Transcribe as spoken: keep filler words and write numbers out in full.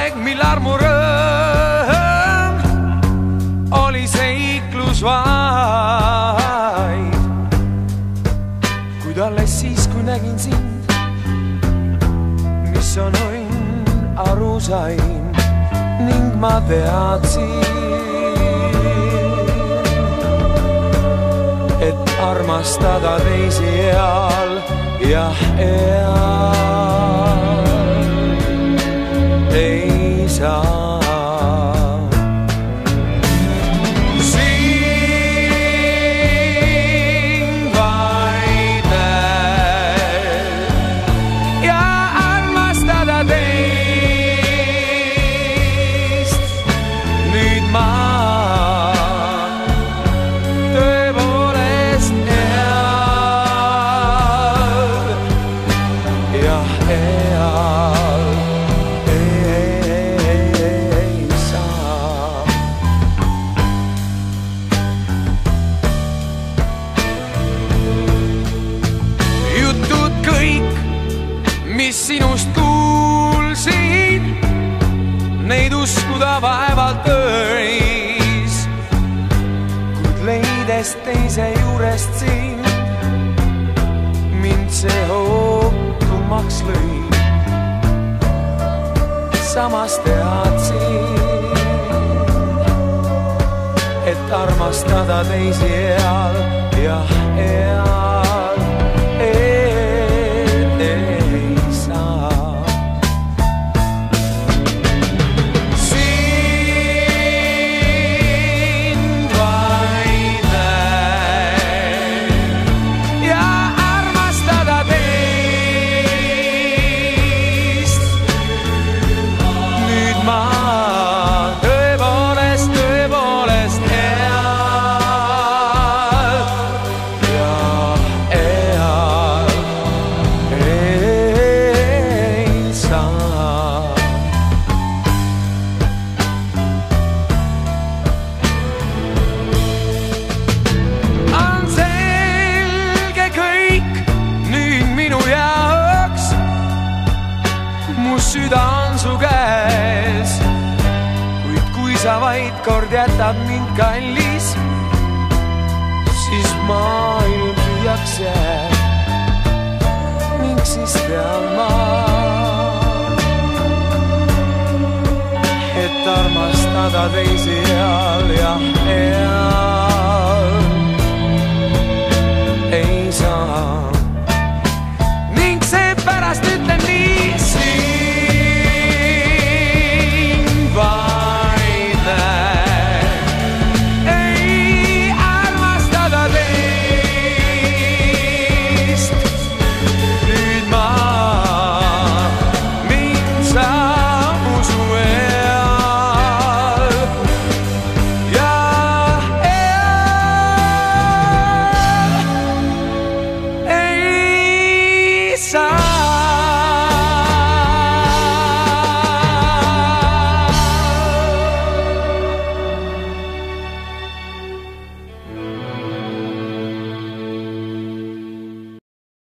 aeg, mil armu rõõm oli seiklus vaid. Kuid alles siis, kui nägin sind, mis on õnn, aru sain ning ma teadsin, et armastada teisi eal, jah, eal ei saa. Sind vaid näed ja armastada teist. Nüüd ma tõepoolest eal, jah, eal ei saa. Jutud kõik, mis sinust kuulsin, neid uskuda vaevalt tõis, kuid leides teise juurest sind, mind see hootumaks lõi. Samas teadsin, et armastada teisi eal, jah, eal ei saa. Sind vaid näed ja armastada teist. Nüüd ma tõepoolest, tõepoolest eal, jah, eal ei saa. On selge kõik nüüd minu jaoks, mu süda on su käes, kuid kui sa vaid kord jätad mind kallis, siis maailm tühjaks jääb ning siis tean ma, et armastada teisi eal, jah, eal